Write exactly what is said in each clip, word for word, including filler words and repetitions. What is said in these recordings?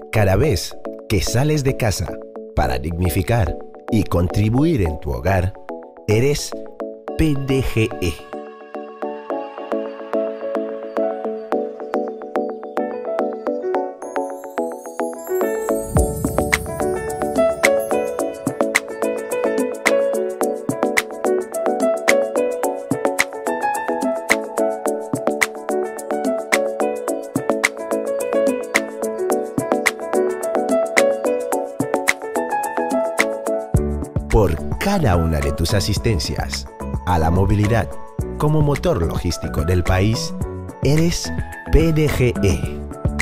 Cada vez que sales de casa para dignificar y contribuir en tu hogar, eres P D G E. Por cada una de tus asistencias a la movilidad como motor logístico del país, eres P D G E.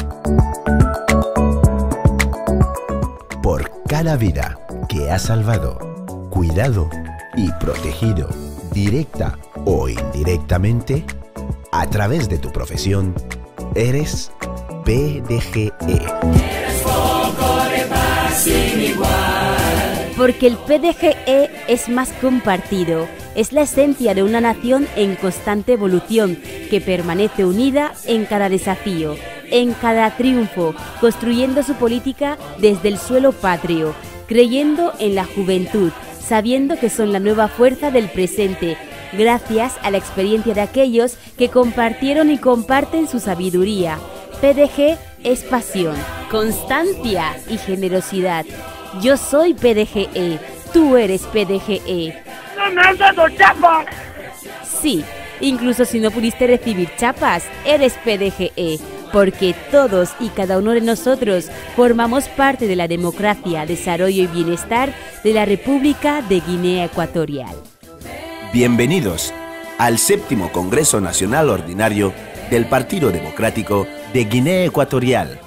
Por cada vida que has salvado, cuidado y protegido, directa o indirectamente, a través de tu profesión, eres P D G E. Eres foco de paz sin igual. Porque el P D G E es más que un partido, es la esencia de una nación en constante evolución que permanece unida en cada desafío, en cada triunfo, construyendo su política desde el suelo patrio, creyendo en la juventud, sabiendo que son la nueva fuerza del presente, gracias a la experiencia de aquellos que compartieron y comparten su sabiduría. P D G es pasión, constancia y generosidad. Yo soy P D G E, tú eres P D G E. ¡No me has dado chapas! Sí, incluso si no pudiste recibir chapas, eres P D G E, porque todos y cada uno de nosotros formamos parte de la democracia, desarrollo y bienestar de la República de Guinea Ecuatorial. Bienvenidos al séptimo Congreso Nacional Ordinario del Partido Democrático de Guinea Ecuatorial.